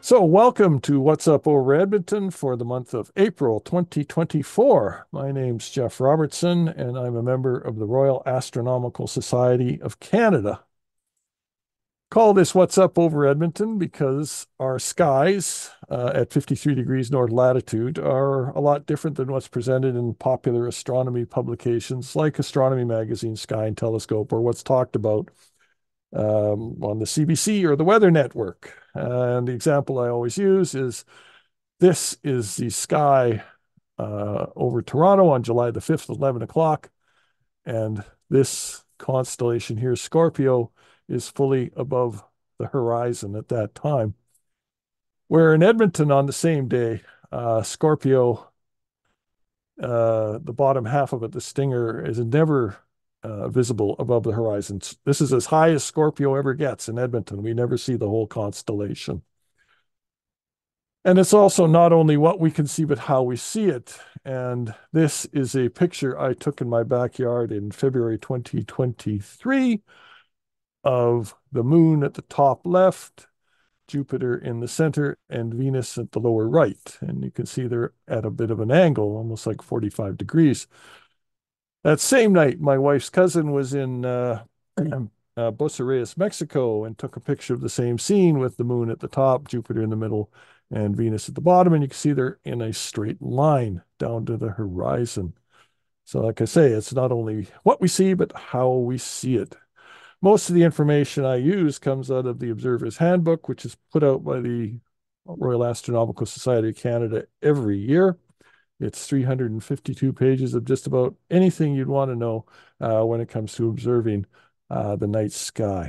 So, welcome to What's Up Over Edmonton for the month of April 2024. My name's Jeff Robertson, and I'm a member of the Royal Astronomical Society of Canada. Call this What's Up Over Edmonton because our skies at 53 degrees north latitude are a lot different than what's presented in popular astronomy publications like Astronomy Magazine, Sky and Telescope, or what's talked about on the CBC or the Weather Network. And the example I always use is this is the sky over Toronto on July the 5th at 11 o'clock. And this constellation here, Scorpio, is fully above the horizon at that time. Where in Edmonton on the same day, Scorpio, the bottom half of it, the stinger, is never visible above the horizon. This is as high as Scorpio ever gets in Edmonton. We never see the whole constellation. And it's also not only what we can see, but how we see it. And this is a picture I took in my backyard in February 2023 of the moon at the top left, Jupiter in the center, and Venus at the lower right. And you can see they're at a bit of an angle, almost like 45 degrees. That same night, my wife's cousin was in Buenos Aires, Mexico, and took a picture of the same scene with the moon at the top, Jupiter in the middle, and Venus at the bottom. And you can see they're in a straight line down to the horizon. So like I say, it's not only what we see, but how we see it. Most of the information I use comes out of the Observer's Handbook, which is put out by the Royal Astronomical Society of Canada every year. It's 352 pages of just about anything you'd want to know when it comes to observing the night sky.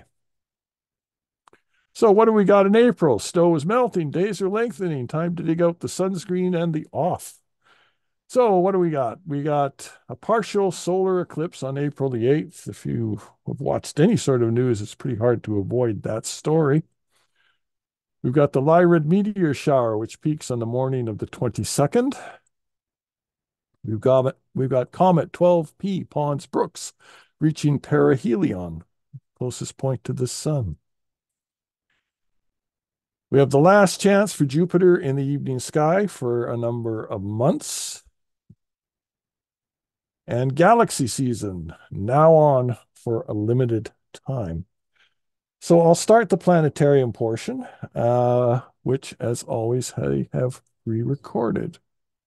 So what do we got in April? Snow is melting, days are lengthening, time to dig out the sunscreen and the off. So what do we got? We got a partial solar eclipse on April the 8th. If you have watched any sort of news, it's pretty hard to avoid that story. We've got the Lyrid meteor shower, which peaks on the morning of the 22nd. We've got Comet 12P Pons Brooks reaching perihelion, closest point to the sun. We have the last chance for Jupiter in the evening sky for a number of months. And galaxy season now on for a limited time. So I'll start the planetarium portion, which, as always, I have re-recorded.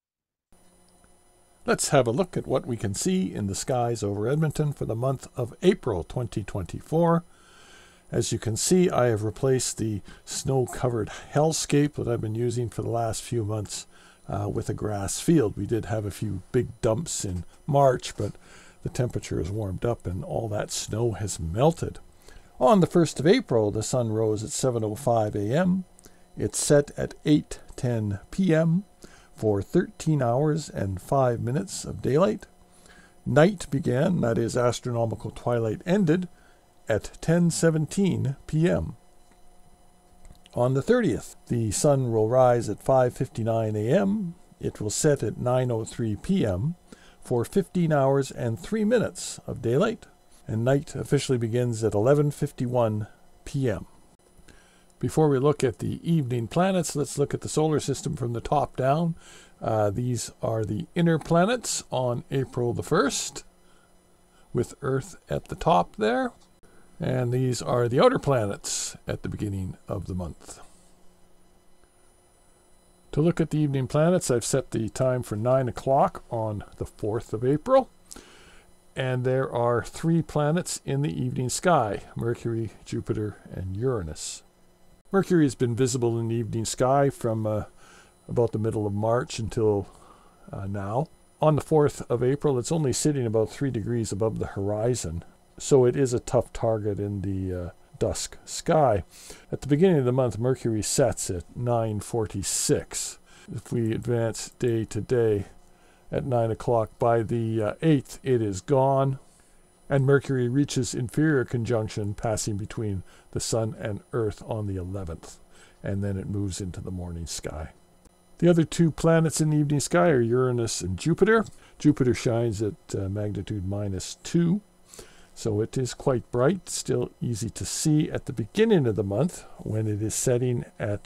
Let's have a look at what we can see in the skies over Edmonton for the month of April 2024. As you can see, I have replaced the snow-covered hellscape that I've been using for the last few months with a grass field. We did have a few big dumps in March, but the temperature has warmed up and all that snow has melted. On the 1st of April, the sun rose at 7:05 a.m. It set at 8:10 p.m. for 13 hours and 5 minutes of daylight. Night began, that is, astronomical twilight ended, at 10:17 p.m. On the 30th, the sun will rise at 5:59 a.m. It will set at 9:03 p.m. for 15 hours and 3 minutes of daylight, and night officially begins at 11:51 p.m. Before we look at the evening planets, let's look at the solar system from the top down. These are the inner planets on April the 1st, with Earth at the top there. And these are the outer planets at the beginning of the month. To look at the evening planets, I've set the time for 9 o'clock on the 4th of April. And there are 3 planets in the evening sky: Mercury, Jupiter, and Uranus. Mercury has been visible in the evening sky from about the middle of March until now. On the 4th of April, it's only sitting about 3 degrees above the horizon, so it is a tough target in the dusk sky. At the beginning of the month, Mercury sets at 9:46. If we advance day to day at 9 o'clock, by the 8th, it is gone, and Mercury reaches inferior conjunction, passing between the Sun and Earth on the 11th, and then it moves into the morning sky. The other 2 planets in the evening sky are Uranus and Jupiter. Jupiter shines at magnitude -2, so it is quite bright, still easy to see at the beginning of the month when it is setting at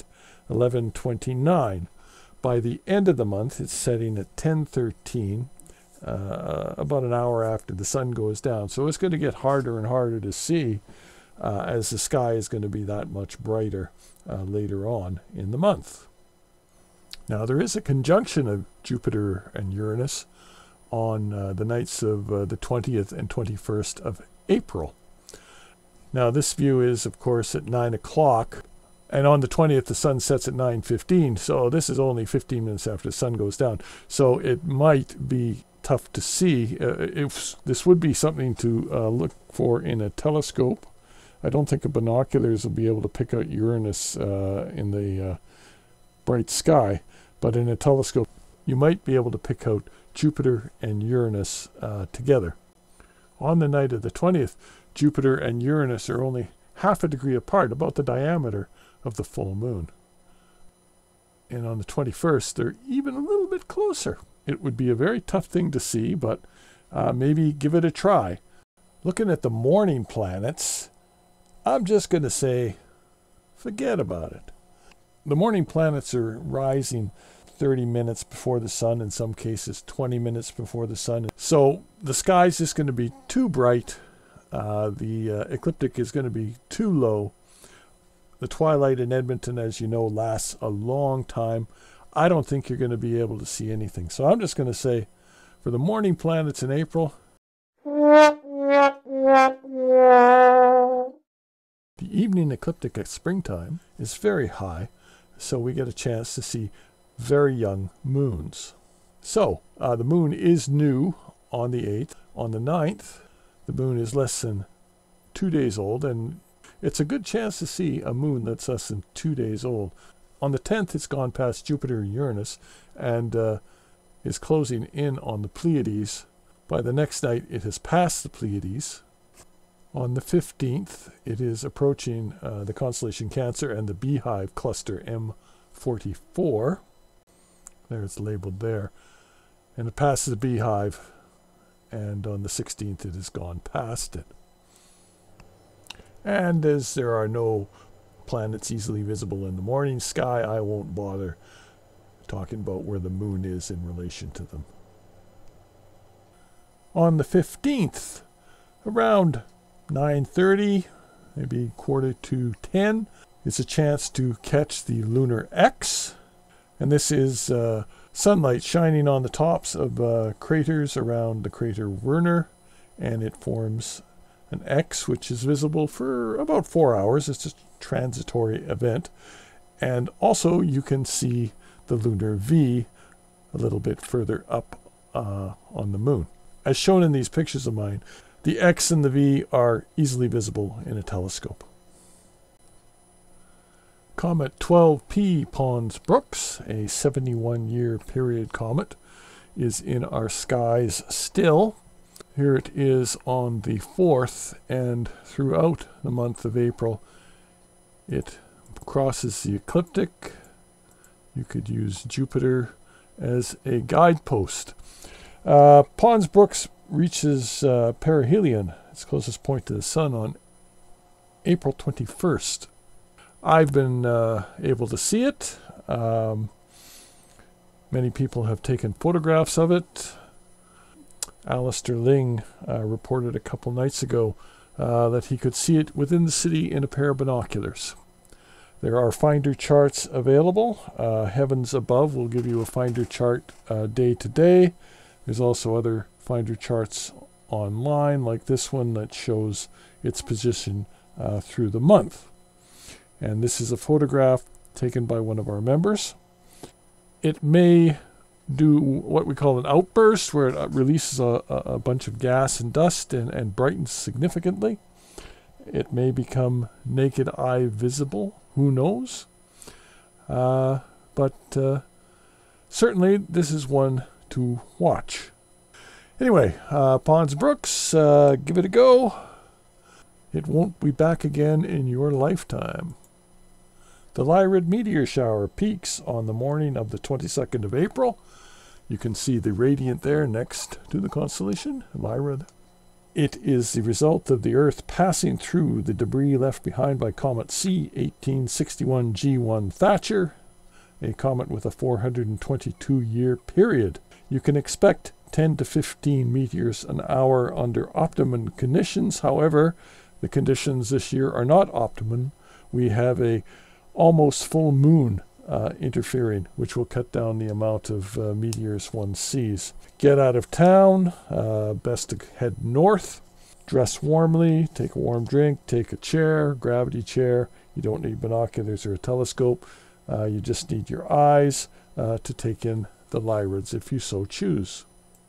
11:29. By the end of the month, it's setting at 10:13, about an hour after the sun goes down. So it's going to get harder and harder to see as the sky is going to be that much brighter later on in the month. Now, there is a conjunction of Jupiter and Uranus on the nights of the 20th and 21st of April. Now, this view is, of course, at 9 o'clock. And on the 20th, the sun sets at 9:15. So this is only 15 minutes after the sun goes down. So it might be tough to see. If this would be something to look for in a telescope. I don't think the binoculars will be able to pick out Uranus in the bright sky. But in a telescope, you might be able to pick out Jupiter and Uranus together. On the night of the 20th, Jupiter and Uranus are only half a degree apart, about the diameter of the full moon. And on the 21st, they're even a little bit closer. It would be a very tough thing to see, but maybe give it a try. Looking at the morning planets, I'm just going to say, forget about it. The morning planets are rising 30 minutes before the sun, in some cases 20 minutes before the sun. So the sky's just going to be too bright. The ecliptic is going to be too low. The twilight in Edmonton, as you know, lasts a long time. I don't think you're going to be able to see anything. So I'm just going to say, for the morning planets in April, the evening ecliptic at springtime is very high, so we get a chance to see very young moons. So the moon is new on the 8th. On the 9th, the moon is less than 2 days old, and it's a good chance to see a moon that's less than 2 days old. On the 10th, it's gone past Jupiter and Uranus and is closing in on the Pleiades. By the next night, it has passed the Pleiades. On the 15th, it is approaching the constellation Cancer and the Beehive cluster M44. There, it's labeled there. And it passes the Beehive, and on the 16th, it has gone past it. And as there are no planets easily visible in the morning sky, I won't bother talking about where the moon is in relation to them. On the 15th, around 9:30, maybe 9:45, it's a chance to catch the lunar X. And this is sunlight shining on the tops of craters around the crater Lunar, and it forms an X, which is visible for about 4 hours. It's a transitory event. And also you can see the lunar V a little bit further up on the moon. As shown in these pictures of mine, the X and the V are easily visible in a telescope. Comet 12P Pons-Brooks, a 71-year period comet, is in our skies still. Here it is on the 4th, and throughout the month of April, it crosses the ecliptic. You could use Jupiter as a guidepost. Pons-Brooks reaches perihelion, its closest point to the sun, on April 21st. I've been able to see it. Many people have taken photographs of it. Alistair Ling reported a couple nights ago that he could see it within the city in a pair of binoculars. There are finder charts available. Heavens Above will give you a finder chart day to day. There's also other finder charts online, like this one, that shows its position through the month. And this is a photograph taken by one of our members. It may do what we call an outburst, where it releases a bunch of gas and dust and brightens significantly. It may become naked eye visible. Who knows? But certainly this is one to watch. Anyway, Pons-Brooks, give it a go. It won't be back again in your lifetime. The Lyrid meteor shower peaks on the morning of the 22nd of April. You can see the radiant there next to the constellation Lyrid. It is the result of the Earth passing through the debris left behind by comet C 1861 G1 Thatcher, a comet with a 422-year period. You can expect 10 to 15 meteors an hour under optimum conditions. However, the conditions this year are not optimum. We have a almost full moon interfering, which will cut down the amount of meteors one sees. Get out of town, best to head north. Dress warmly, take a warm drink, take a chair, gravity chair. You don't need binoculars or a telescope. You just need your eyes to take in the Lyrids if you so choose.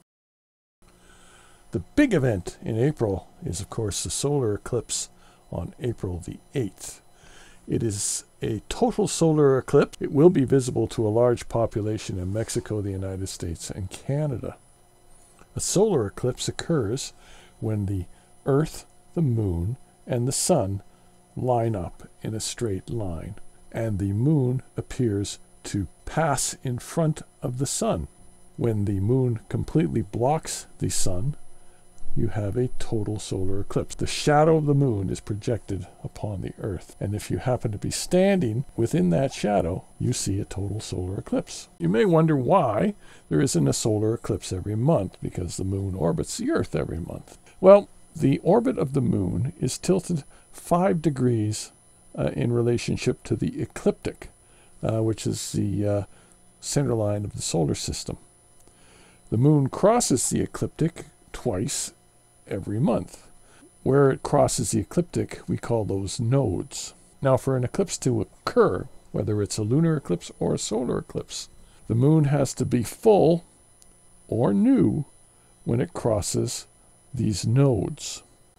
The big event in April is, of course, the solar eclipse on April the 8th. It is a total solar eclipse. It will be visible to a large population in Mexico, the United States, and Canada. A solar eclipse occurs when the Earth, the Moon, and the Sun line up in a straight line, and the Moon appears to pass in front of the Sun. When the Moon completely blocks the Sun, you have a total solar eclipse. The shadow of the Moon is projected upon the Earth, and if you happen to be standing within that shadow, you see a total solar eclipse. You may wonder why there isn't a solar eclipse every month, because the Moon orbits the Earth every month. Well, the orbit of the Moon is tilted 5 degrees in relationship to the ecliptic, which is the center line of the solar system. The Moon crosses the ecliptic twice every month. Where it crosses the ecliptic, we call those nodes. Now, for an eclipse to occur, whether it's a lunar eclipse or a solar eclipse, the Moon has to be full or new when it crosses these nodes.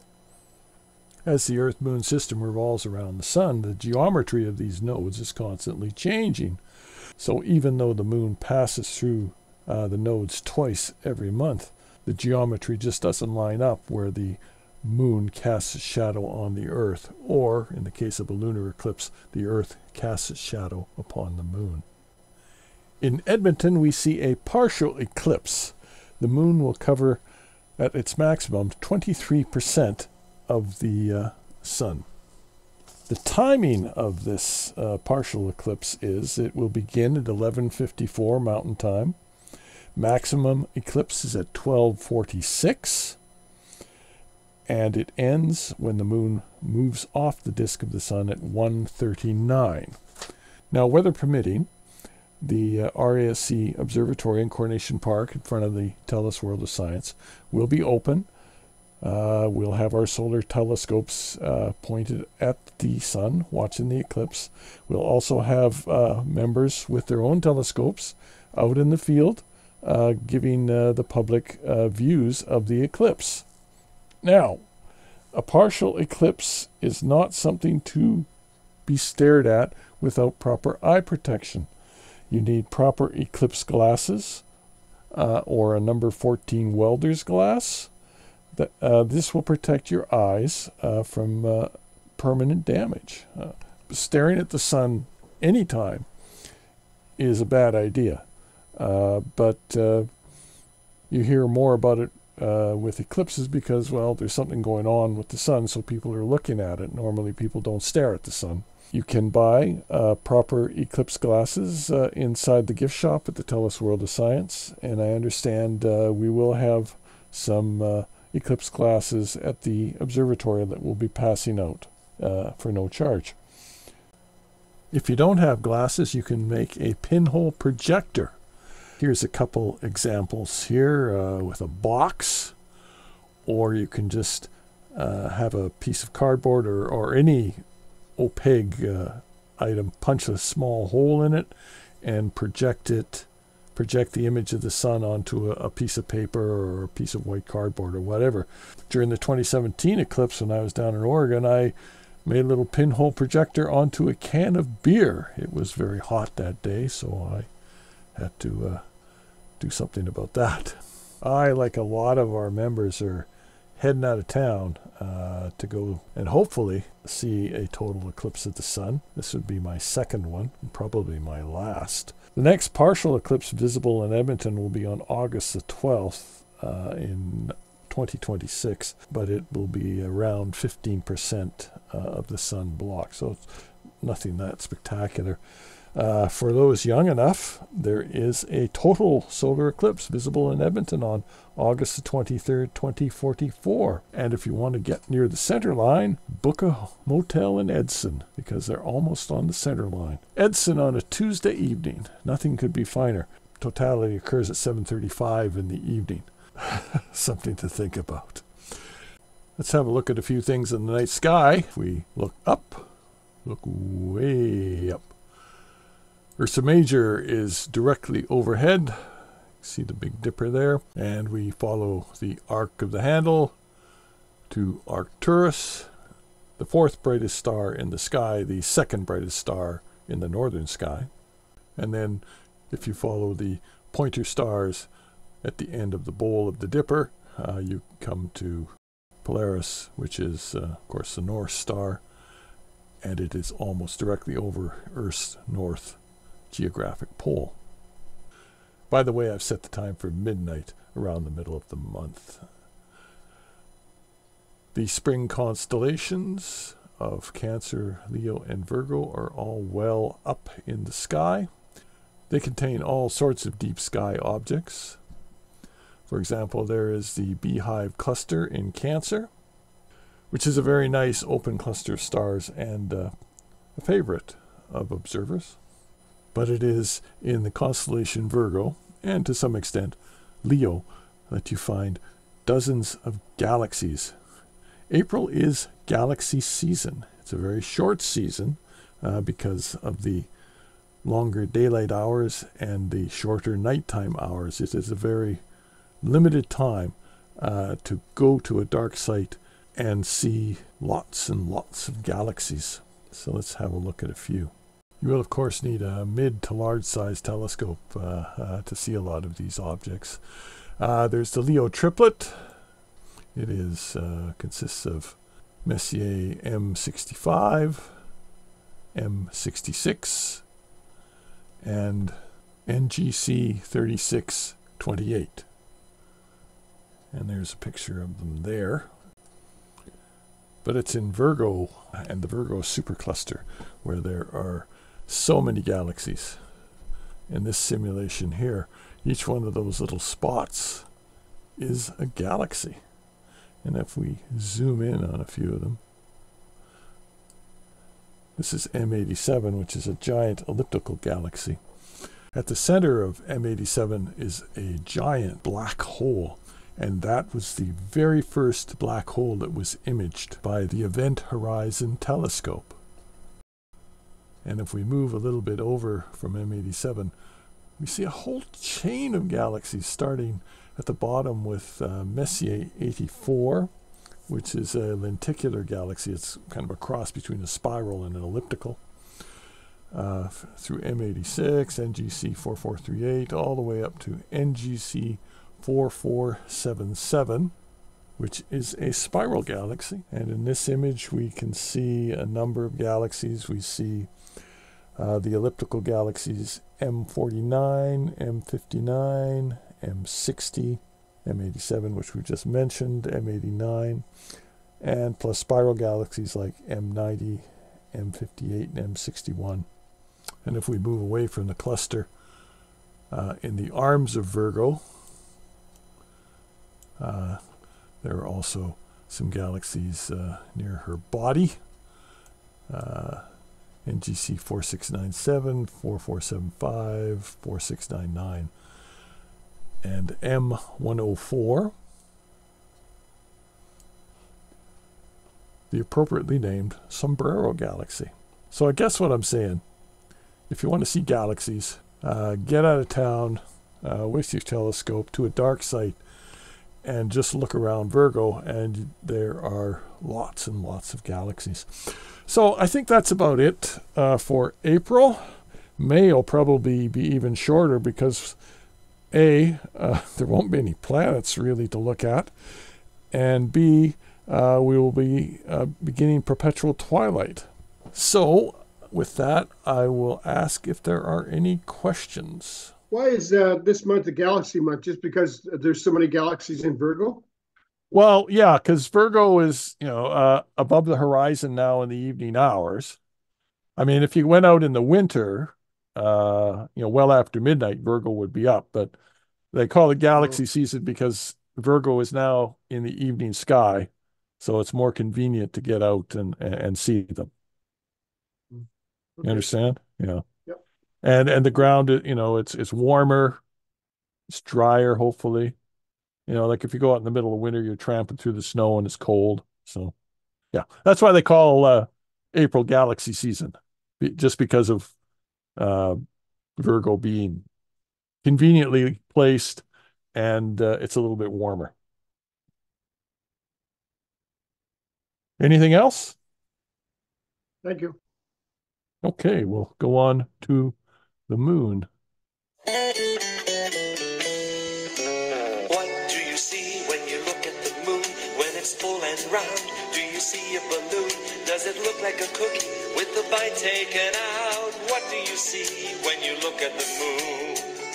As the Earth-Moon system revolves around the Sun, the geometry of these nodes is constantly changing. So even though the Moon passes through the nodes twice every month, the geometry just doesn't line up where the Moon casts a shadow on the Earth, or, in the case of a lunar eclipse, the Earth casts a shadow upon the Moon. In Edmonton, we see a partial eclipse. The Moon will cover, at its maximum, 23% of the Sun. The timing of this partial eclipse is it will begin at 11:54 Mountain Time. Maximum eclipse is at 12:46, and it ends when the Moon moves off the disk of the Sun at 1:39. Now, weather permitting, the RASC Observatory in Coronation Park in front of the TELUS World of Science will be open. We'll have our solar telescopes pointed at the Sun, watching the eclipse. We'll also have members with their own telescopes out in the field, giving the public views of the eclipse. Now, a partial eclipse is not something to be stared at without proper eye protection. You need proper eclipse glasses or a number 14 welder's glass. This will protect your eyes from permanent damage. Staring at the Sun anytime is a bad idea. But you hear more about it with eclipses because, well, there's something going on with the Sun, so people are looking at it. Normally, people don't stare at the Sun. You can buy proper eclipse glasses inside the gift shop at the TELUS World of Science, and I understand we will have some eclipse glasses at the observatory that we'll be passing out for no charge. If you don't have glasses, you can make a pinhole projector. Here's a couple examples here with a box, or you can just have a piece of cardboard or any opaque item, punch a small hole in it and project the image of the Sun onto a piece of paper or a piece of white cardboard or whatever. During the 2017 eclipse, when I was down in Oregon, I made a little pinhole projector onto a can of beer. It was very hot that day, so I had to do something about that. I, like a lot of our members, are heading out of town to go and hopefully see a total eclipse of the Sun. This would be my second one, and probably my last. The next partial eclipse visible in Edmonton will be on August the 12th in 2026, but it will be around 15% of the sun blocked. So it's nothing that spectacular. For those young enough, there is a total solar eclipse visible in Edmonton on August the 23rd, 2044. And if you want to get near the center line, book a motel in Edson, because they're almost on the center line. Edson on a Tuesday evening. Nothing could be finer. Totality occurs at 7:35 in the evening. Something to think about. Let's have a look at a few things in the night sky. If we look up, look way up. Ursa Major is directly overhead. See the Big Dipper there. And we follow the arc of the handle to Arcturus, the fourth brightest star in the sky, the second brightest star in the northern sky. And then if you follow the pointer stars at the end of the bowl of the Dipper, you come to Polaris, which is, of course, the North Star. And it is almost directly over Earth's north geographic pole. By the way, I've set the time for midnight around the middle of the month. The spring constellations of Cancer, Leo, and Virgo are all well up in the sky. They contain all sorts of deep sky objects. For example, there is the Beehive cluster in Cancer, which is a very nice open cluster of stars and a favorite of observers. But it is in the constellation Virgo, and to some extent Leo, that you find dozens of galaxies. April is galaxy season. It's a very short season because of the longer daylight hours and the shorter nighttime hours. It is a very limited time to go to a dark site and see lots and lots of galaxies. So let's have a look at a few. You will, of course, need a mid to large size telescope to see a lot of these objects. There's the Leo triplet. It consists of Messier M65, M66, and NGC 3628. And there's a picture of them there. But it's in Virgo and the Virgo supercluster, where there are so many galaxies. In this simulation here, each one of those little spots is a galaxy. And if we zoom in on a few of them, this is M87, which is a giant elliptical galaxy. At the center of M87 is a giant black hole. And that was the very first black hole that was imaged by the Event Horizon Telescope. And if we move a little bit over from M87, we see a whole chain of galaxies starting at the bottom with Messier 84, which is a lenticular galaxy. It's kind of a cross between a spiral and an elliptical. Through M86, NGC 4438, all the way up to NGC 4477, which is a spiral galaxy. And in this image, we can see a number of galaxies. We see the elliptical galaxies M49, M59, M60, M87, which we just mentioned, M89, and plus spiral galaxies like M90, M58, and M61. And if we move away from the cluster, in the arms of Virgo, there are also some galaxies near her body. NGC 4697, 4475, 4699, and M104, the appropriately named Sombrero Galaxy. So I guess what I'm saying, if you want to see galaxies, get out of town with your telescope to a dark site and just look around Virgo, and there are lots and lots of galaxies. So I think that's about it for April. May will probably be even shorter because A, there won't be any planets really to look at, and B, we will be beginning perpetual twilight. So with that, I will ask if there are any questions. Why is this month a galaxy month? Just because there's so many galaxies in Virgo? Well, yeah, because Virgo is, above the horizon now in the evening hours. I mean, if you went out in the winter, well after midnight, Virgo would be up. But they call it Oh, galaxy season because Virgo is now in the evening sky, so it's more convenient to get out and see them. mm, You okay. understand? Yeah. Yep. And the ground, it's warmer, it's drier, hopefully. Like if you go out in the middle of winter, you're tramping through the snow and it's cold. So yeah, that's why they call April galaxy season, just because of uh, Virgo being conveniently placed and it's a little bit warmer. Anything else? Thank you. Okay, we'll go on to the moon. What do you see when you look at the moon? When it's full and round, do you see a balloon? Does it look like a cookie with the bite taken out? What do you see when you look at the moon?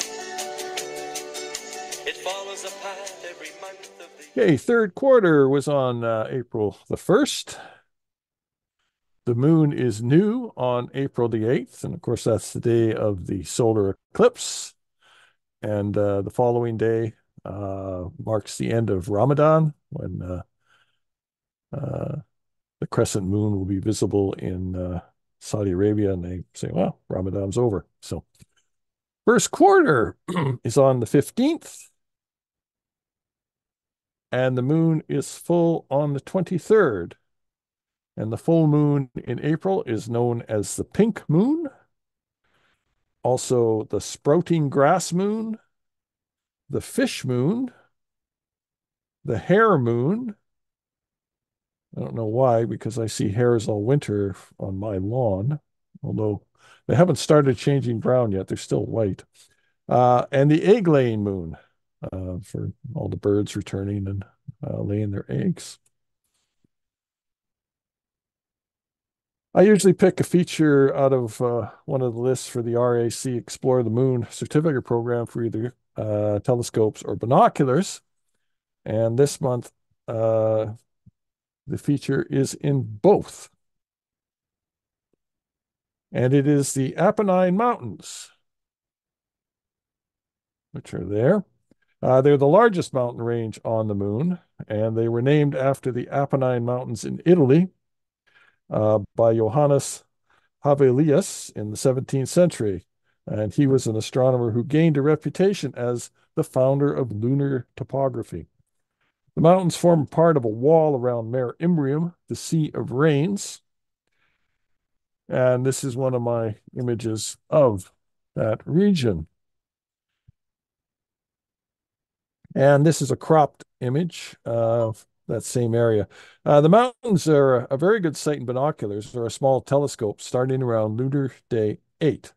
It follows a path every month of the Okay, third quarter was on April the 1st. The moon is new on April the 8th. And of course, that's the day of the solar eclipse. And the following day marks the end of Ramadan when uh, the crescent moon will be visible in Saudi Arabia. And they say, well, Ramadan's over. So, first quarter is on the 15th, and the moon is full on the 23rd. And the full moon in April is known as the pink moon, also the sprouting grass moon, the fish moon, the hare moon. I don't know why, because I see hares all winter on my lawn, although they haven't started changing brown yet. They're still white. And the egg laying moon for all the birds returning and laying their eggs. I usually pick a feature out of one of the lists for the RAC Explore the Moon certificate program for either telescopes or binoculars. And this month, uh, the feature is in both. And it is the Apennine Mountains, which are there. They're the largest mountain range on the moon, and they were named after the Apennine Mountains in Italy by Johannes Hevelius in the 17th century. And he was an astronomer who gained a reputation as the founder of lunar topography. The mountains form part of a wall around Mare Imbrium, the Sea of Rains. And this is one of my images of that region. And this is a cropped image of that same area. The mountains are a very good sight in binoculars or a small telescope starting around Lunar Day 8.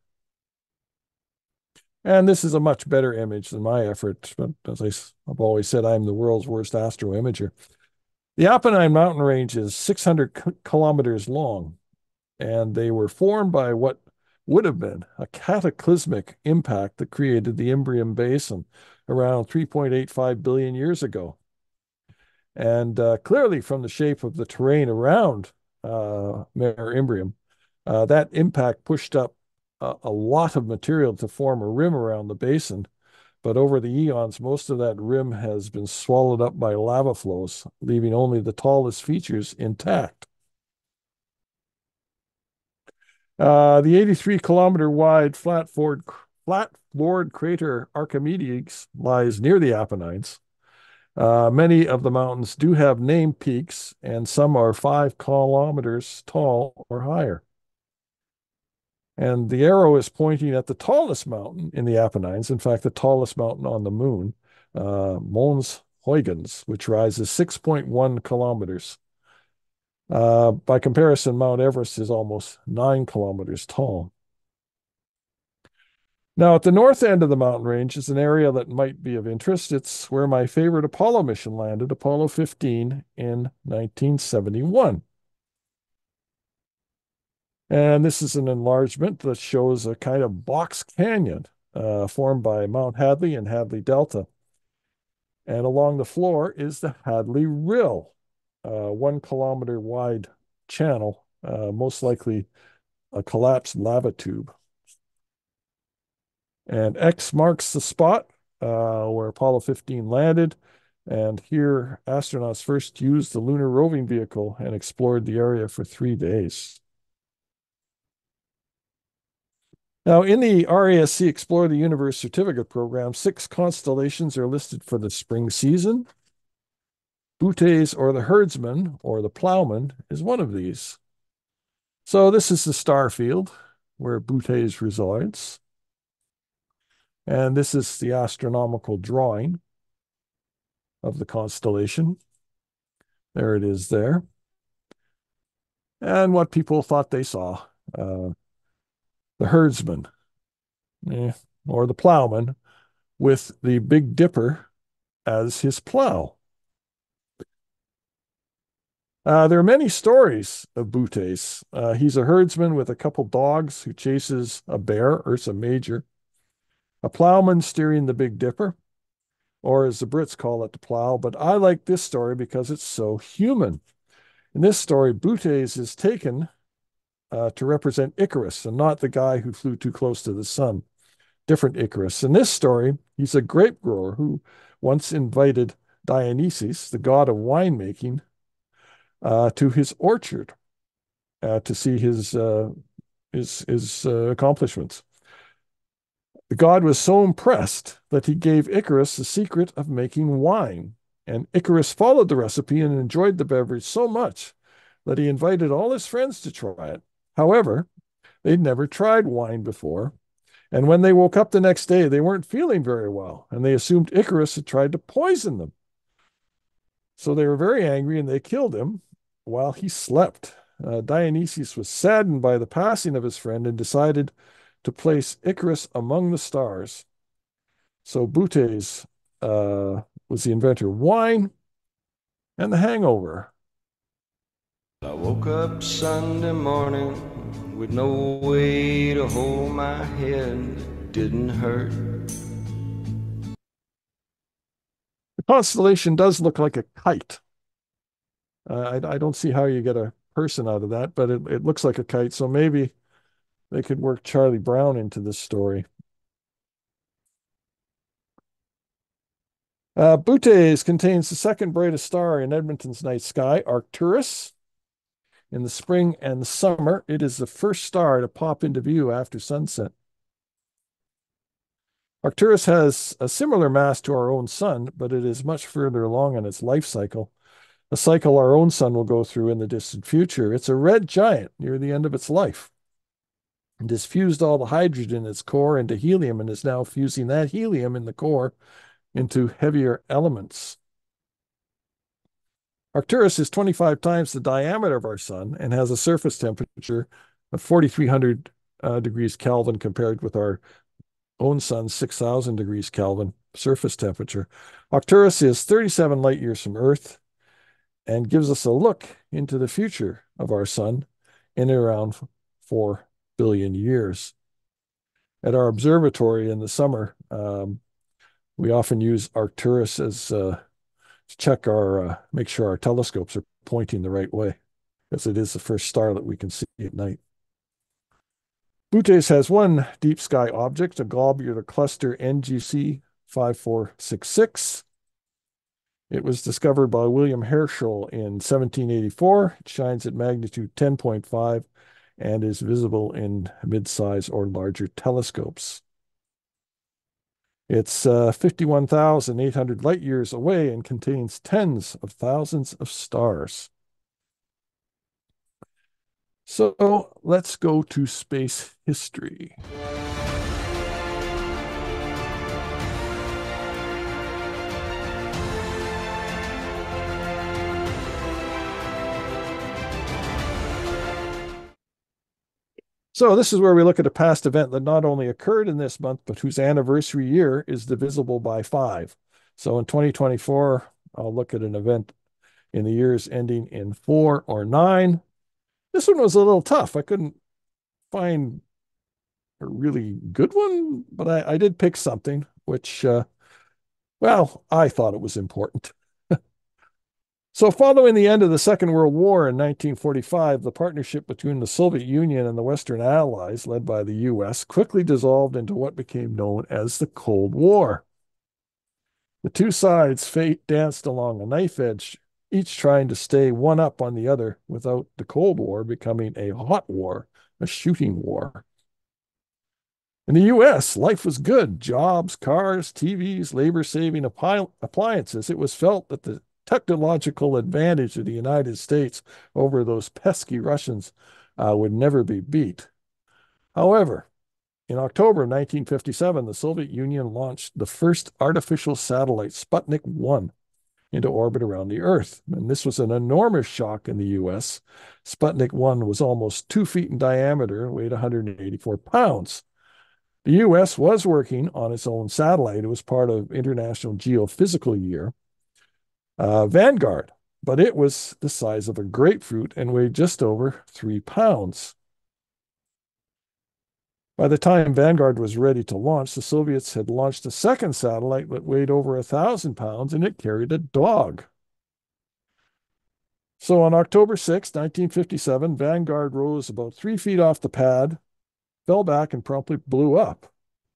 And this is a much better image than my effort, but as I've always said, I'm the world's worst astro imager. The Apennine mountain range is 600 kilometers long, and they were formed by what would have been a cataclysmic impact that created the Imbrium Basin around 3.85 billion years ago. And clearly, from the shape of the terrain around Mare Imbrium, that impact pushed up a lot of material to form a rim around the basin. But over the eons, most of that rim has been swallowed up by lava flows, leaving only the tallest features intact. The 83-kilometer wide flat-floored crater Archimedes lies near the Apennines. Many of the mountains do have named peaks, and some are 5 kilometers tall or higher. And the arrow is pointing at the tallest mountain in the Apennines, in fact, the tallest mountain on the moon, Mons Huygens, which rises 6.1 kilometers. By comparison, Mount Everest is almost 9 kilometers tall. Now, at the north end of the mountain range is an area that might be of interest. It's where my favorite Apollo mission landed, Apollo 15, in 1971. And this is an enlargement that shows a kind of box canyon formed by Mount Hadley and Hadley Delta. And along the floor is the Hadley Rill, 1 kilometer wide channel, most likely a collapsed lava tube. And X marks the spot where Apollo 15 landed. And here, astronauts first used the lunar roving vehicle and explored the area for 3 days. Now, in the RASC Explore the Universe certificate program, 6 constellations are listed for the spring season. Bootes, or the herdsman, or the plowman, is one of these. So this is the star field where Bootes resides. And this is the astronomical drawing of the constellation. There it is there. And what people thought they saw. The herdsman, or the plowman, with the Big Dipper as his plow. There are many stories of Bootes. He's a herdsman with a couple dogs who chases a bear, Ursa Major, a plowman steering the Big Dipper, or as the Brits call it, the plow. But I like this story because it's so human. In this story, Bootes is taken to represent Icarus and not the guy who flew too close to the sun. Different Icarus. In this story, he's a grape grower who once invited Dionysus, the god of winemaking, to his orchard to see his accomplishments. The god was so impressed that he gave Icarus the secret of making wine, and Icarus followed the recipe and enjoyed the beverage so much that he invited all his friends to try it. However, they'd never tried wine before, and when they woke up the next day, they weren't feeling very well, and they assumed Icarus had tried to poison them. So they were very angry and they killed him while he slept. Dionysius was saddened by the passing of his friend and decided to place Icarus among the stars. So Bootes was the inventor of wine and the hangover. I woke up Sunday morning with no way to hold my head. It didn't hurt. The constellation does look like a kite. I don't see how you get a person out of that, but it looks like a kite. So maybe they could work Charlie Brown into this story. Bootes contains the second brightest star in Edmonton's night sky, Arcturus. In the spring and the summer, it is the first star to pop into view after sunset. Arcturus has a similar mass to our own sun, but it is much further along in its life cycle, a cycle our own sun will go through in the distant future. It's a red giant near the end of its life. It has fused all the hydrogen in its core into helium and is now fusing that helium in the core into heavier elements. Arcturus is 25 times the diameter of our sun and has a surface temperature of 4,300 degrees Kelvin compared with our own sun's 6,000 degrees Kelvin surface temperature. Arcturus is 37 light years from Earth and gives us a look into the future of our sun in around 4 billion years. At our observatory in the summer, we often use Arcturus as to check make sure our telescopes are pointing the right way, because it is the first star that we can see at night. Bootes has one deep sky object, a globular cluster NGC 5466. It was discovered by William Herschel in 1784. It shines at magnitude 10.5 and is visible in mid-size or larger telescopes. It's 51,800 light years away and contains tens of thousands of stars. So let's go to space history. So this is where we look at a past event that not only occurred in this month, but whose anniversary year is divisible by 5. So in 2024, I'll look at an event in the years ending in 4 or 9. This one was a little tough. I couldn't find a really good one, but I did pick something which Well, I thought it was important. So, following the end of the Second World War in 1945, the partnership between the Soviet Union and the Western Allies, led by the US, quickly dissolved into what became known as the Cold War. The two sides danced along a knife edge, each trying to stay one up on the other without the Cold War becoming a hot war, a shooting war. In the US, life was good. Jobs, cars, TVs, labor-saving appliances. It was felt that the technological advantage of the United States over those pesky Russians would never be beat. However, in October of 1957, the Soviet Union launched the first artificial satellite, Sputnik 1, into orbit around the Earth. And this was an enormous shock in the US. Sputnik 1 was almost 2 feet in diameter and weighed 184 pounds. The US was working on its own satellite. It was part of International Geophysical Year, Vanguard, but it was the size of a grapefruit and weighed just over 3 pounds. By the time Vanguard was ready to launch, the Soviets had launched a second satellite that weighed over 1,000 pounds and it carried a dog. So on October 6, 1957, Vanguard rose about 3 feet off the pad, fell back, and promptly blew up.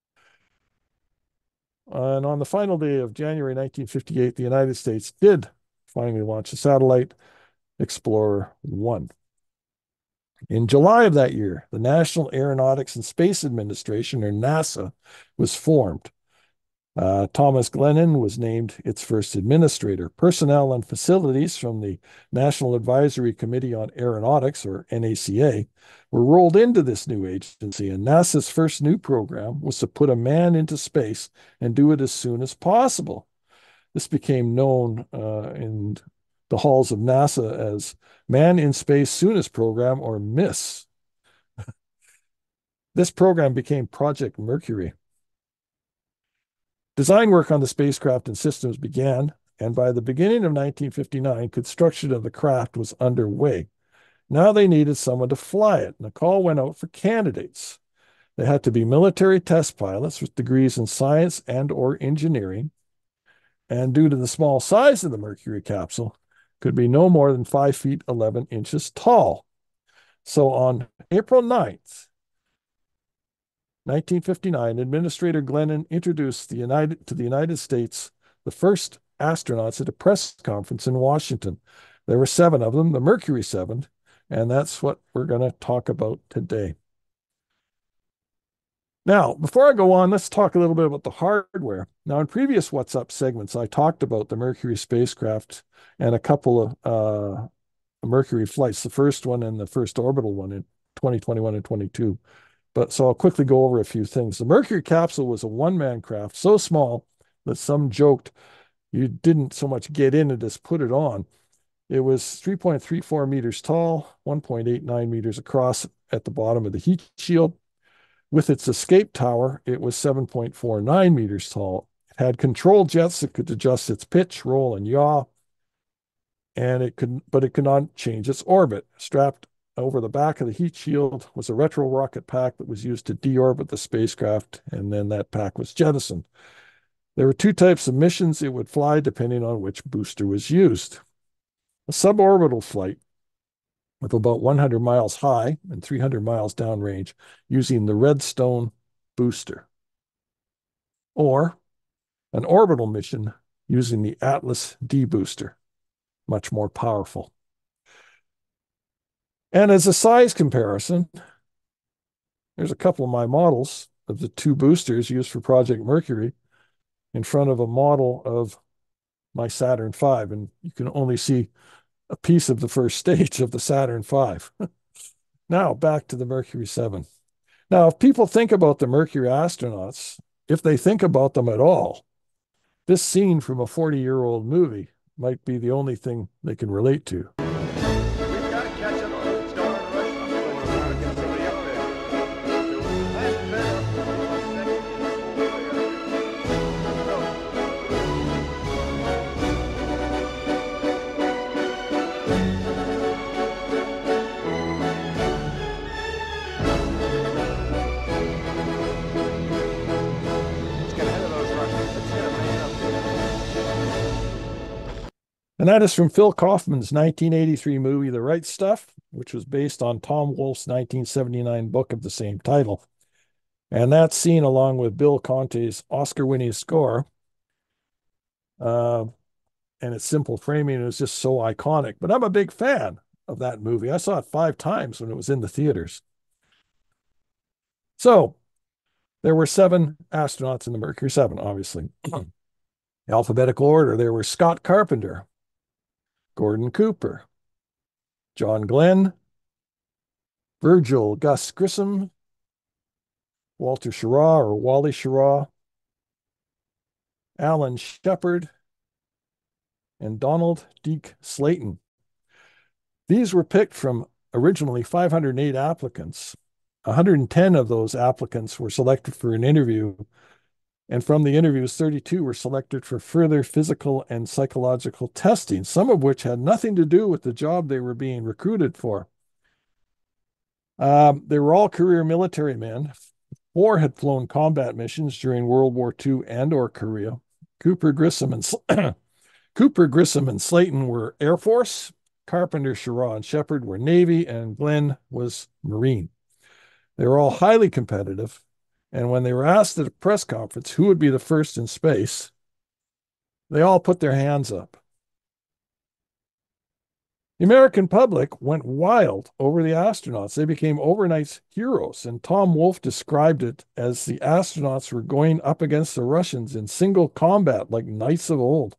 And on the final day of January 1958, the United States did finally launch a satellite, Explorer 1. In July of that year, the National Aeronautics and Space Administration, or NASA, was formed. Thomas Glennan was named its first administrator. Personnel and facilities from the National Advisory Committee on Aeronautics, or NACA, were rolled into this new agency, and NASA's first new program was to put a man into space and do it as soon as possible. This became known in the halls of NASA as Man in Space Soonest Program, or MISS. This program became Project Mercury. Design work on the spacecraft and systems began, and by the beginning of 1959, construction of the craft was underway. Now they needed someone to fly it, and a call went out for candidates. They had to be military test pilots with degrees in science and/or engineering, and due to the small size of the Mercury capsule, could be no more than 5 feet 11 inches tall. So on April 9th, 1959, Administrator Glennan introduced to the United States the first astronauts at a press conference in Washington. There were 7 of them, the Mercury 7, and that's what we're going to talk about today. Now, before I go on, let's talk a little bit about the hardware. Now, in previous What's Up segments, I talked about the Mercury spacecraft and a couple of Mercury flights, the first one and the first orbital one in 2021 and 22. So I'll quickly go over a few things. The Mercury capsule was a one-man craft so small that some joked you didn't so much get in it as put it on. It was 3.34 meters tall, 1.89 meters across at the bottom of the heat shield. With its escape tower, it was 7.49 meters tall. It had control jets that could adjust its pitch, roll, and yaw, and it could not change its orbit. Strapped over the back of the heat shield was a retro rocket pack that was used to deorbit the spacecraft, and then that pack was jettisoned. There were 2 types of missions it would fly depending on which booster was used. A suborbital flight with about 100 miles high and 300 miles downrange using the Redstone booster. Or an orbital mission using the Atlas D booster, much more powerful. And as a size comparison, there's a couple of my models of the 2 boosters used for Project Mercury in front of a model of my Saturn V, and you can only see a piece of the first stage of the Saturn V. Now, back to the Mercury 7. Now, if people think about the Mercury astronauts, if they think about them at all, this scene from a 40-year-old movie might be the only thing they can relate to. We've got to catch up on the star rush. I'm going to try to get somebody up there. Last Let's get ahead of those Russians. Let's get a man up there. And that is from Phil Kaufman's 1983 movie, The Right Stuff, which was based on Tom Wolfe's 1979 book of the same title. And that scene, along with Bill Conti's Oscar-winning score, uh, and its simple framing, is just so iconic. But I'm a big fan of that movie. I saw it 5 times when it was in the theaters. So there were 7 astronauts in the Mercury 7, obviously. Alphabetical order, there were Scott Carpenter, Gordon Cooper, John Glenn, Virgil Gus Grissom, Walter Schirra or Wally Schirra, Alan Shepard, and Donald Deke Slayton. These were picked from originally 508 applicants. 110 of those applicants were selected for an interview, and from the interviews, 32 were selected for further physical and psychological testing, some of which had nothing to do with the job they were being recruited for. They were all career military men. 4 had flown combat missions during World War II and/or Korea. Cooper, Grissom, and Slayton were Air Force. Carpenter, Schirra, and Shepard were Navy, and Glenn was Marine. They were all highly competitive, and when they were asked at a press conference who would be the first in space, they all put their hands up. The American public went wild over the astronauts. They became overnight heroes, and Tom Wolfe described it as the astronauts were going up against the Russians in single combat like knights of old.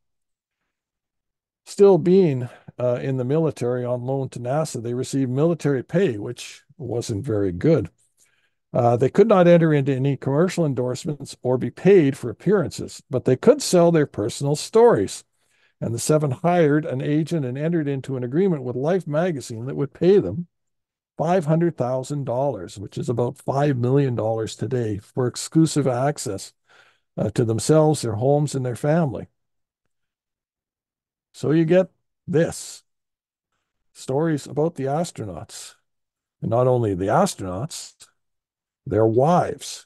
Still being in the military on loan to NASA, they received military pay, which wasn't very good. They could not enter into any commercial endorsements or be paid for appearances, but they could sell their personal stories. And the 7 hired an agent and entered into an agreement with Life magazine that would pay them $500,000, which is about $5 million today, for exclusive access to themselves, their homes, and their family. So you get this stories about the astronauts, and not only the astronauts, their wives.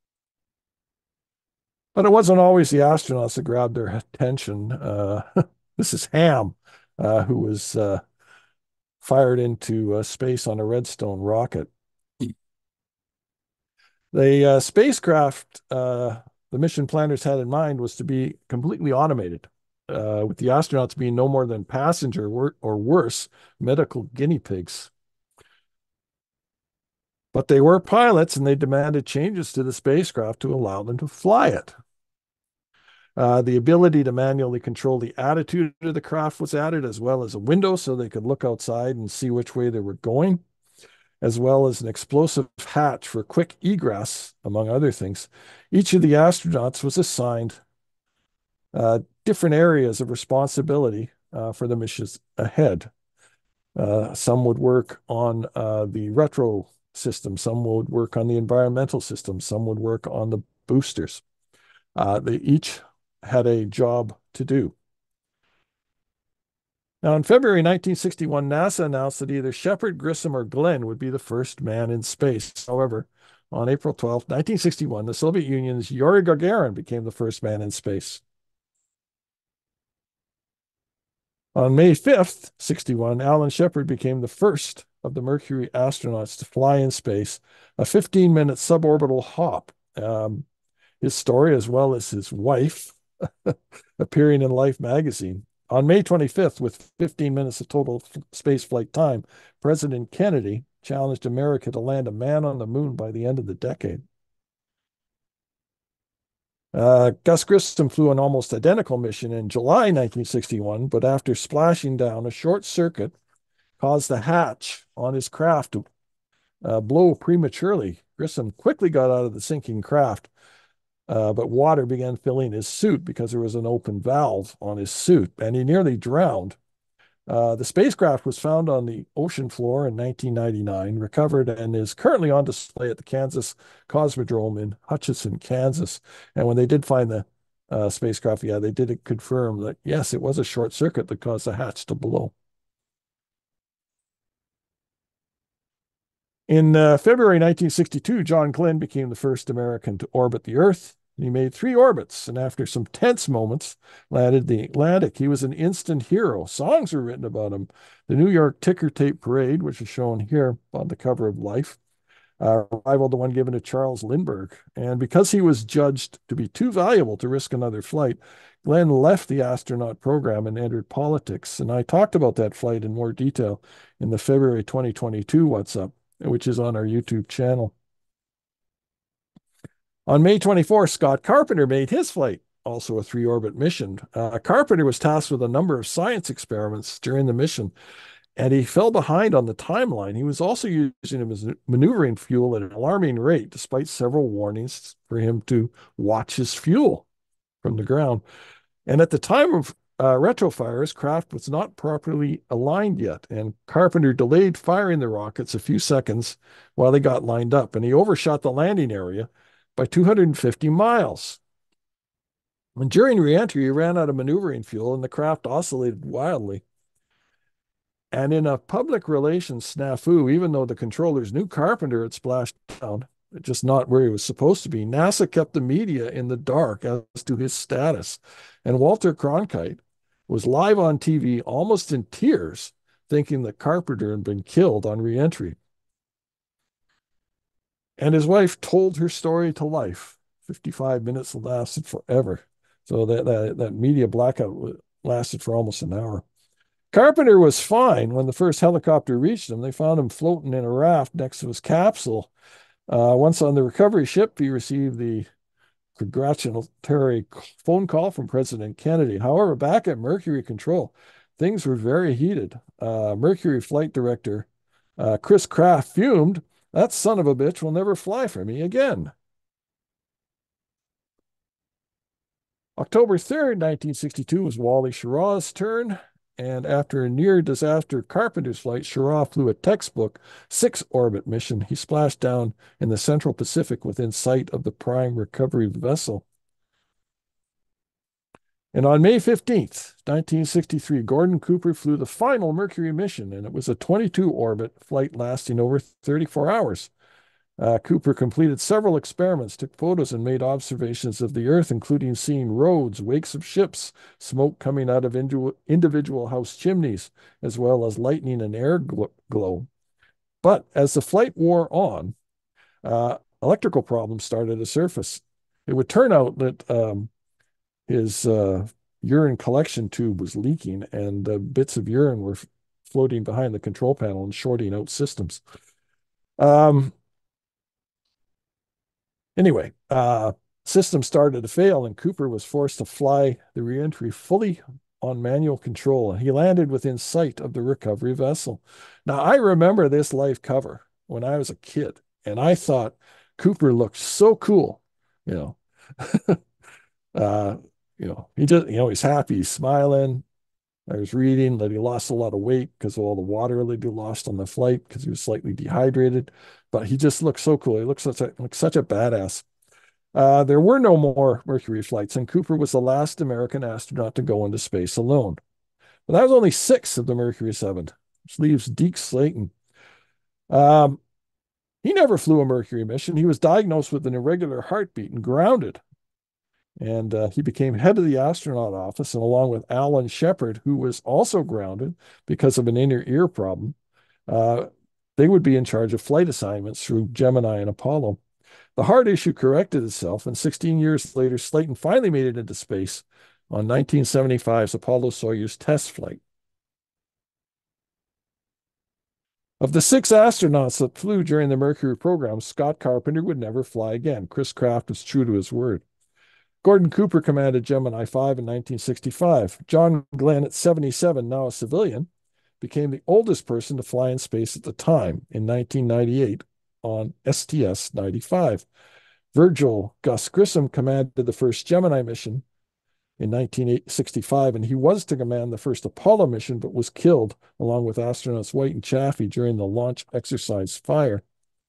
But it wasn't always the astronauts that grabbed their attention. This is Ham, who was fired into space on a Redstone rocket. The spacecraft the mission planners had in mind was to be completely automated, with the astronauts being no more than passenger or worse, medical guinea pigs. But they were pilots, and they demanded changes to the spacecraft to allow them to fly it. The ability to manually control the attitude of the craft was added, as well as a window so they could look outside and see which way they were going, as well as an explosive hatch for quick egress, among other things. Each of the astronauts was assigned different areas of responsibility for the missions ahead. Some would work on the retro system, some would work on the environmental system, some would work on the boosters. They each had a job to do. Now, in February 1961, NASA announced that either Shepard, Grissom, or Glenn would be the first man in space. However, on April 12, 1961, the Soviet Union's Yuri Gagarin became the first man in space. On May 5th, 61, Alan Shepard became the first of the Mercury astronauts to fly in space, a 15-minute suborbital hop. His story, as well as his wife, appearing in Life magazine. On May 25th, with 15 minutes of total space flight time, President Kennedy challenged America to land a man on the moon by the end of the decade. Gus Grissom flew an almost identical mission in July 1961, but after splashing down, a short circuit caused the hatch on his craft to blow prematurely. Grissom quickly got out of the sinking craft, but water began filling his suit because there was an open valve on his suit, and he nearly drowned. The spacecraft was found on the ocean floor in 1999, recovered, and is currently on display at the Kansas Cosmodrome in Hutchinson, Kansas. And when they did find the spacecraft, yeah, they did confirm that, yes, it was a short circuit that caused the hatch to blow. In February 1962, John Glenn became the first American to orbit the Earth. He made 3 orbits, and after some tense moments, landed the Atlantic. He was an instant hero. Songs were written about him. The New York ticker tape parade, which is shown here on the cover of Life, rivaled the one given to Charles Lindbergh. And because he was judged to be too valuable to risk another flight, Glenn left the astronaut program and entered politics. And I talked about that flight in more detail in the February 2022 What's Up, which is on our YouTube channel. On May 24th, Scott Carpenter made his flight, also a 3 orbit mission. Carpenter was tasked with a number of science experiments during the mission, and he fell behind on the timeline. He was also using him as maneuvering fuel at an alarming rate, despite several warnings for him to watch his fuel from the ground. And at the time of retrofire, his craft was not properly aligned yet, and Carpenter delayed firing the rockets a few seconds while they got lined up, and he overshot the landing area by 250 miles. And during reentry, he ran out of maneuvering fuel, and the craft oscillated wildly. And in a public relations snafu, even though the controllers knew Carpenter had splashed down, just not where he was supposed to be, NASA kept the media in the dark as to his status. And Walter Cronkite was live on TV, almost in tears, thinking that Carpenter had been killed on reentry. And his wife told her story to Life. 55 minutes lasted forever. So that media blackout lasted for almost an hour. Carpenter was fine when the first helicopter reached him. They found him floating in a raft next to his capsule. Once on the recovery ship, he received the congratulatory phone call from President Kennedy. However, back at Mercury Control, things were very heated. Mercury flight director Chris Kraft fumed, "That son of a bitch will never fly for me again." October 3rd, 1962 was Wally Schirra's turn. And after a near-disaster Carpenter's flight, Schirra flew a textbook 6-orbit mission. He splashed down in the Central Pacific within sight of the prime recovery vessel. And on May 15th, 1963, Gordon Cooper flew the final Mercury mission, and it was a 22-orbit flight lasting over 34 hours. Cooper completed several experiments, took photos, and made observations of the Earth, including seeing roads, wakes of ships, smoke coming out of individual house chimneys, as well as lightning and air glow. But as the flight wore on, electrical problems started to surface. It would turn out that his urine collection tube was leaking, and bits of urine were floating behind the control panel and shorting out systems. Anyway, systems started to fail, and Cooper was forced to fly the reentry fully on manual control. He landed within sight of the recovery vessel. Now, I remember this Life cover when I was a kid, and I thought Cooper looked so cool. You know, he just, he's happy, he's smiling. I was reading that he lost a lot of weight because of all the water that he lost on the flight because he was slightly dehydrated. But he just looked so cool. He looked such a badass. There were no more Mercury flights, and Cooper was the last American astronaut to go into space alone. But that was only 6 of the Mercury 7, which leaves Deke Slayton. He never flew a Mercury mission. He was diagnosed with an irregular heartbeat and grounded. And he became head of the astronaut office, and along with Alan Shepard, who was also grounded because of an inner ear problem, they would be in charge of flight assignments through Gemini and Apollo. The heart issue corrected itself, and 16 years later, Slayton finally made it into space on 1975's Apollo-Soyuz test flight. Of the 6 astronauts that flew during the Mercury program, Scott Carpenter would never fly again. Chris Kraft was true to his word. Gordon Cooper commanded Gemini 5 in 1965. John Glenn, at 77, now a civilian, became the oldest person to fly in space at the time in 1998 on STS-95. Virgil Gus Grissom commanded the first Gemini mission in 1965, and he was to command the first Apollo mission, but was killed along with astronauts White and Chaffee during the launch exercise fire.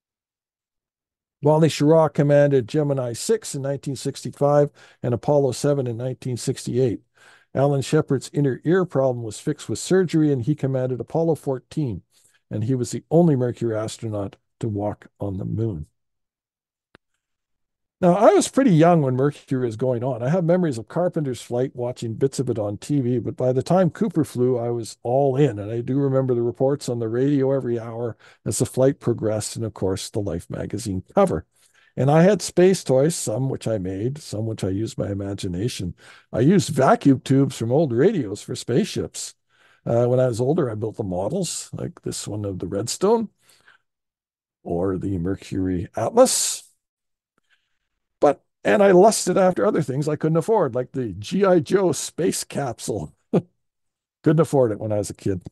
Wally Schirra commanded Gemini 6 in 1965 and Apollo 7 in 1968. Alan Shepard's inner ear problem was fixed with surgery, and he commanded Apollo 14, and he was the only Mercury astronaut to walk on the moon. Now, I was pretty young when Mercury was going on. I have memories of Carpenter's flight, watching bits of it on TV, but by the time Cooper flew, I was all in. And I do remember the reports on the radio every hour as the flight progressed, and of course, the Life magazine cover. And I had space toys, some which I made, some which I used my imagination. I used vacuum tubes from old radios for spaceships. When I was older, I built the models, like this one of the Redstone or the Mercury Atlas. And I lusted after other things I couldn't afford, like the G.I. Joe space capsule. Couldn't afford it when I was a kid.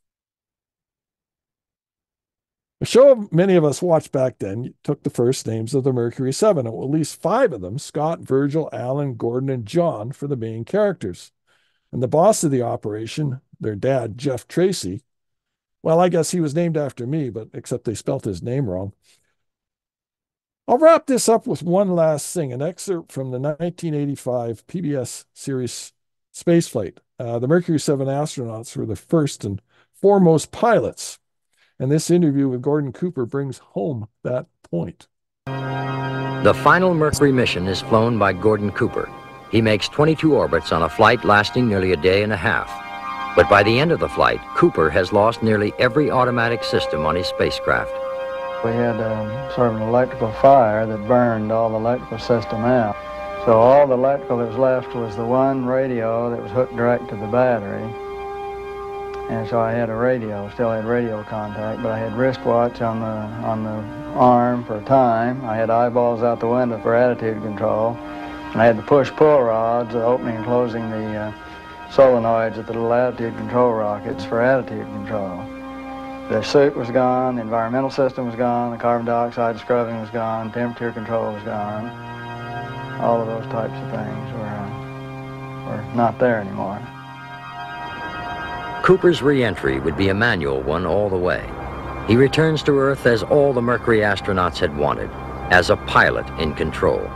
A show many of us watched back then took the first names of the Mercury Seven, at least five of them, Scott, Virgil, Alan, Gordon, and John, for the main characters. And the boss of the operation, their dad, Jeff Tracy, well, I guess he was named after me, but except they spelt his name wrong. I'll wrap this up with one last thing, an excerpt from the 1985 PBS series Spaceflight. The Mercury 7 astronauts were the first and foremost pilots, and this interview with Gordon Cooper brings home that point. The final Mercury mission is flown by Gordon Cooper. He makes 22 orbits on a flight lasting nearly a day and a half. But by the end of the flight, Cooper has lost nearly every automatic system on his spacecraft. We had sort of an electrical fire that burned all the electrical system out. So all the electrical that was left was the one radio that was hooked direct to the battery. And so I had a radio, still had radio contact, but I had wristwatch on the arm for time. I had eyeballs out the window for attitude control. And I had the push-pull rods, opening and closing the solenoids at the little attitude control rockets for attitude control. The suit was gone, the environmental system was gone, the carbon dioxide scrubbing was gone, temperature control was gone. All of those types of things were not there anymore. Cooper's re-entry would be a manual one all the way. He returns to Earth as all the Mercury astronauts had wanted, as a pilot in control.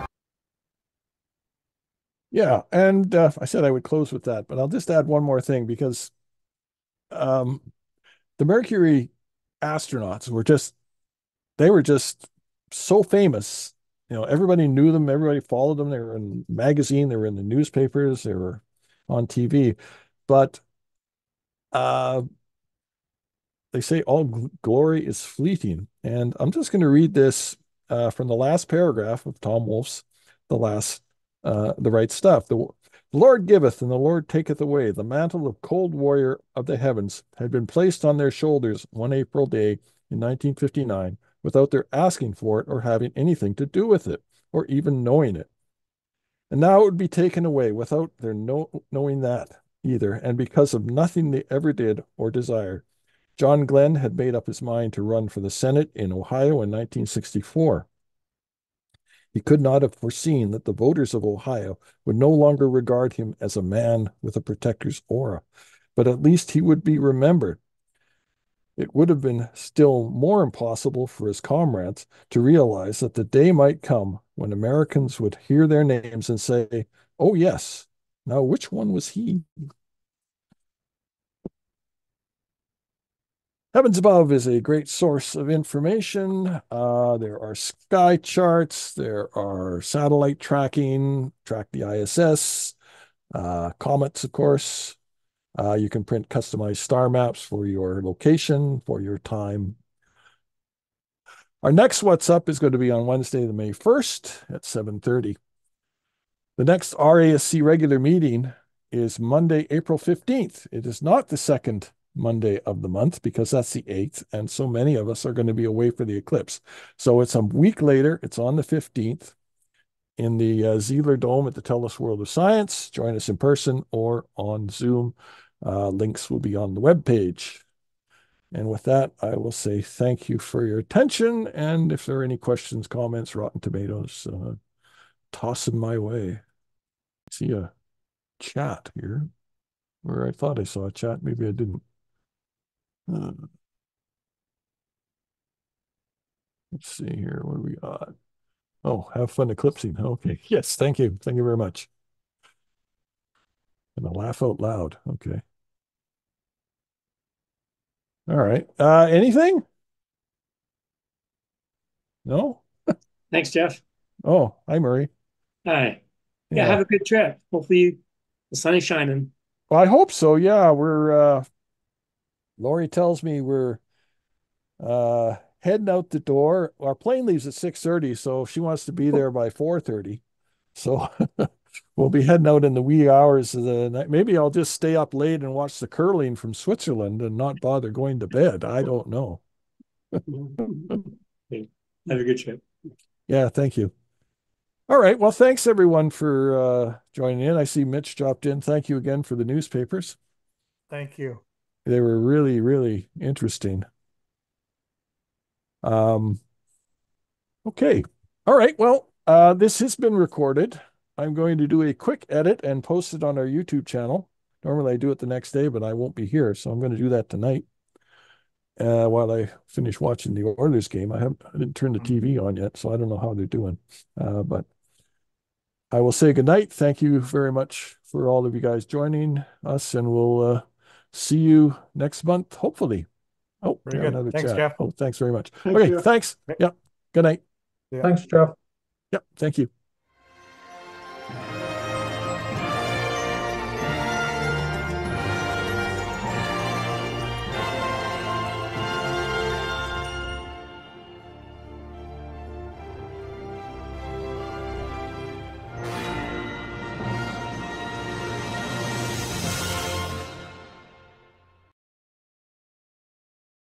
Yeah, and I said I would close with that, but I'll just add one more thing because the Mercury astronauts they were just so famous. You know, everybody knew them, everybody followed them. They were in the magazine, they were in the newspapers, they were on TV. But they say all glory is fleeting. And I'm just going to read this from the last paragraph of Tom Wolfe's The Right Stuff. The Lord giveth and the Lord taketh away. The mantle of cold warrior of the heavens had been placed on their shoulders one April day in 1959 without their asking for it or having anything to do with it or even knowing it. And now it would be taken away without their knowing that either, and because of nothing they ever did or desired. John Glenn had made up his mind to run for the Senate in Ohio in 1964. He could not have foreseen that the voters of Ohio would no longer regard him as a man with a protector's aura, but at least he would be remembered. It would have been still more impossible for his comrades to realize that the day might come when Americans would hear their names and say, "Oh, yes, now which one was he?" Heavens Above is a great source of information. There are sky charts, there are satellite tracking, track the ISS, comets, of course. You can print customized star maps for your location, for your time. Our next What's Up is going to be on Wednesday, the May 1st at 7:30. The next RASC regular meeting is Monday, April 15th. It is not the second Monday of the month because that's the 8th, and so many of us are going to be away for the eclipse. So it's a week later. It's on the 15th in the Zeeler Dome at the TELUS World of Science. Join us in person or on Zoom. Links will be on the webpage. And with that, I will say thank you for your attention. And if there are any questions, comments, Rotten Tomatoes, toss them my way. I see a chat here, where I thought I saw a chat. Maybe I didn't. Let's see here. What do we got? Oh, have fun eclipsing. Okay. Yes, thank you. Thank you very much. And a laugh out loud. Okay. All right. Anything? No? Thanks, Jeff. Oh, hi, Murray. Hi. Yeah, Yeah. have a good trip. Hopefully the sun is shining. Well, I hope so. Yeah, Lori tells me we're heading out the door. Our plane leaves at 6:30, so she wants to be there by 4:30. So we'll be heading out in the wee hours of the night. Maybe I'll just stay up late and watch the curling from Switzerland and not bother going to bed. I don't know. Okay. Have a good trip. Yeah, thank you. All right. Well, thanks everyone for joining in. I see Mitch dropped in. Thank you again for the newspapers. Thank you. They were really, really interesting. Um, okay. All right. Well, this has been recorded. I'm going to do a quick edit and post it on our YouTube channel. Normally I do it the next day, but I won't be here, so I'm going to do that tonight. While I finish watching the Oilers game. I didn't turn the TV on yet, so I don't know how they're doing. But I will say goodnight. Thank you very much for all of you guys joining us, and we'll see you next month, hopefully. Oh, Very we have good. another Thanks, chat. Jeff. Oh, thanks very much. Thanks, Okay, Jeff. thanks. Yeah. Good night. Yeah. Thanks, Jeff. Yep. Thank you.